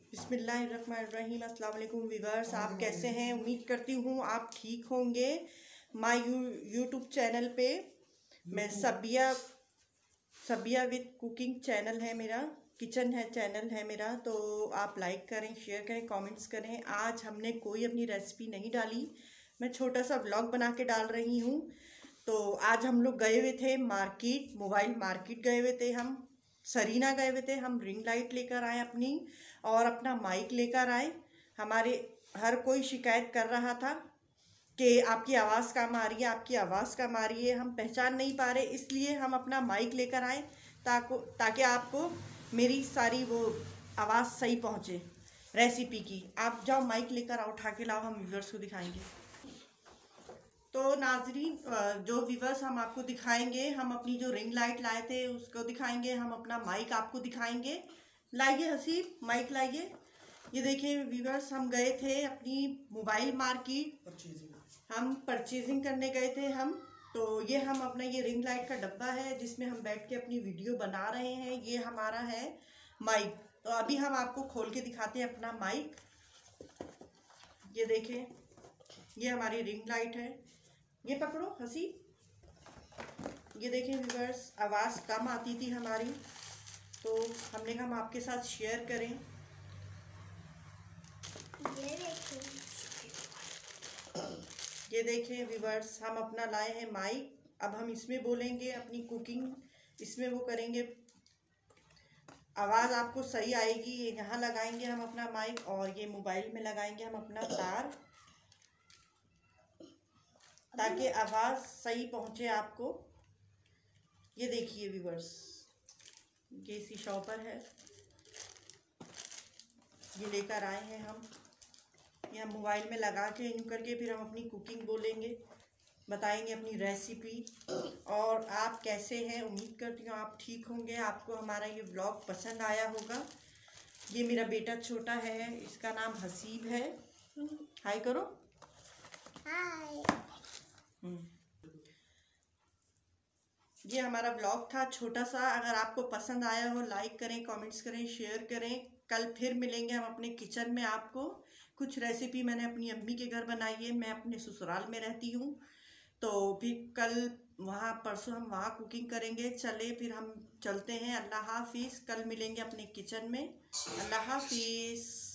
बिस्मिल्लाहिर्रहमानिर्रहीम। अस्सलाम वालेकुम व्यूअर्स, आप कैसे हैं? उम्मीद करती हूँ आप ठीक होंगे। माय यूट्यूब चैनल पे मैं सबिया विद कुकिंग चैनल है मेरा, किचन है चैनल है मेरा, तो आप लाइक करें, शेयर करें, कमेंट्स करें। आज हमने कोई अपनी रेसिपी नहीं डाली, मैं छोटा सा व्लॉग बना के डाल रही हूँ। तो आज हम लोग गए हुए थे मार्केट, मोबाइल मार्केट गए हुए थे, हम सरीना गए हुए थे। हम रिंग लाइट लेकर आए अपनी और अपना माइक लेकर आए। हमारे हर कोई शिकायत कर रहा था कि आपकी आवाज़ कम आ रही है, आपकी आवाज़ कम आ रही है, हम पहचान नहीं पा रहे। इसलिए हम अपना माइक लेकर आए ताकि आपको मेरी सारी वो आवाज़ सही पहुँचे रेसिपी की। आप जाओ माइक लेकर आओ, उठा के लाओ, हम व्यूअर्स को दिखाएंगे। तो नाजरीन, जो व्यूअर्स हम आपको दिखाएंगे, हम अपनी जो रिंग लाइट लाए थे उसको दिखाएंगे, हम अपना माइक आपको दिखाएंगे। लाइए हसीब, माइक लाइए। ये देखिए व्यूअर्स, हम गए थे अपनी मोबाइल मार्केट, हम परचेजिंग करने गए थे हम। तो ये हम अपना ये रिंग लाइट का डब्बा है जिसमें हम बैठ के अपनी वीडियो बना रहे हैं। ये हमारा है माइक। तो अभी हम आपको खोल के दिखाते हैं अपना माइक। ये देखें, ये हमारी रिंग लाइट है। ये पकड़ो हंसी। ये देखें व्यूअर्स, आवाज़ कम आती थी हमारी, तो हमने कहा हम आपके साथ शेयर करें। ये देखें व्यूअर्स, हम अपना लाए हैं माइक। अब हम इसमें बोलेंगे अपनी कुकिंग, इसमें वो करेंगे, आवाज़ आपको सही आएगी। यहाँ लगाएंगे हम अपना माइक और ये मोबाइल में लगाएंगे हम अपना तार, ताकि आवाज़ सही पहुँचे आपको। ये देखिए व्यूअर्स, ये इसी शॉपर है, ये लेकर आए हैं हम। ये हम मोबाइल में लगा के यूँ करके फिर हम अपनी कुकिंग बोलेंगे, बताएंगे अपनी रेसिपी। और आप कैसे हैं? उम्मीद करती हूँ आप ठीक होंगे, आपको हमारा ये व्लॉग पसंद आया होगा। ये मेरा बेटा छोटा है, इसका नाम हसीब है। हाय करो। हाय। ये हमारा व्लॉग था छोटा सा। अगर आपको पसंद आया हो, लाइक करें, कमेंट्स करें, शेयर करें। कल फिर मिलेंगे हम अपने किचन में। आपको कुछ रेसिपी मैंने अपनी अम्मी के घर बनाई है, मैं अपने ससुराल में रहती हूँ, तो फिर कल वहाँ परसों हम वहाँ कुकिंग करेंगे। चले फिर हम चलते हैं। अल्लाह हाफिज़, कल मिलेंगे अपने किचन में। अल्लाह हाफिज़।